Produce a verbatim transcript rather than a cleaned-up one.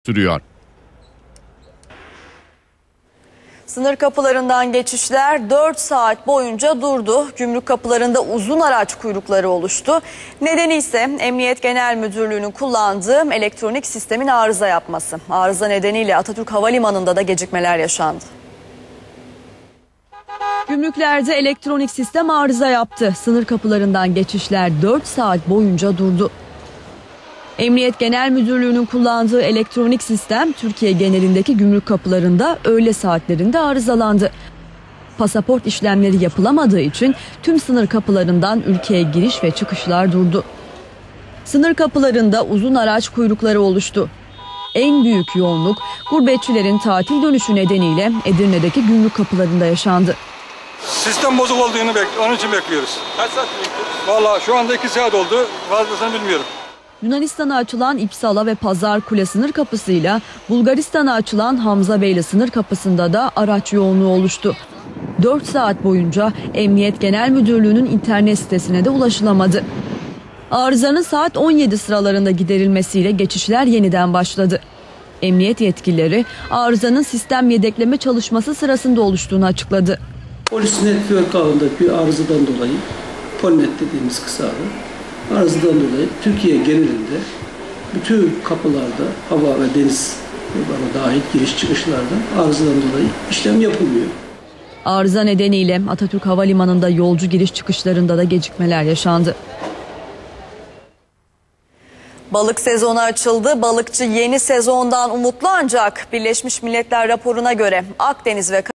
sürüyor. Sınır kapılarından geçişler dört saat boyunca durdu. Gümrük kapılarında uzun araç kuyrukları oluştu. Nedeni ise Emniyet Genel Müdürlüğü'nün kullandığı elektronik sistemin arıza yapması. Arıza nedeniyle Atatürk Havalimanı'nda da gecikmeler yaşandı. Gümrüklerde elektronik sistem arıza yaptı. Sınır kapılarından geçişler dört saat boyunca durdu. Emniyet Genel Müdürlüğü'nün kullandığı elektronik sistem Türkiye genelindeki gümrük kapılarında öğle saatlerinde arızalandı. Pasaport işlemleri yapılamadığı için tüm sınır kapılarından ülkeye giriş ve çıkışlar durdu. Sınır kapılarında uzun araç kuyrukları oluştu. En büyük yoğunluk gurbetçilerin tatil dönüşü nedeniyle Edirne'deki gümrük kapılarında yaşandı. Sistem bozuk olduğunu bek onun için bekliyoruz. Kaç saat bekliyoruz? Vallahi şu anda iki saat oldu. Fazlasını bilmiyorum. Yunanistan'a açılan İpsala ve Pazarkule sınır kapısıyla Bulgaristan'a açılan Hamzabeyli sınır kapısında da araç yoğunluğu oluştu. dört saat boyunca Emniyet Genel Müdürlüğü'nün internet sitesine de ulaşılamadı. Arızanın saat on yedi sıralarında giderilmesiyle geçişler yeniden başladı. Emniyet yetkilileri arızanın sistem yedekleme çalışması sırasında oluştuğunu açıkladı. Polis network ağındaki bir arızadan dolayı, Polnet dediğimiz kısa adı, arızadan dolayı Türkiye genelinde bütün kapılarda, hava ve deniz yollarına dahil giriş çıkışlarda arızadan dolayı işlem yapılmıyor. Arıza nedeniyle Atatürk Havalimanı'nda yolcu giriş çıkışlarında da gecikmeler yaşandı. Balık sezonu açıldı. Balıkçı yeni sezondan umutlu ancak Birleşmiş Milletler raporuna göre Akdeniz ve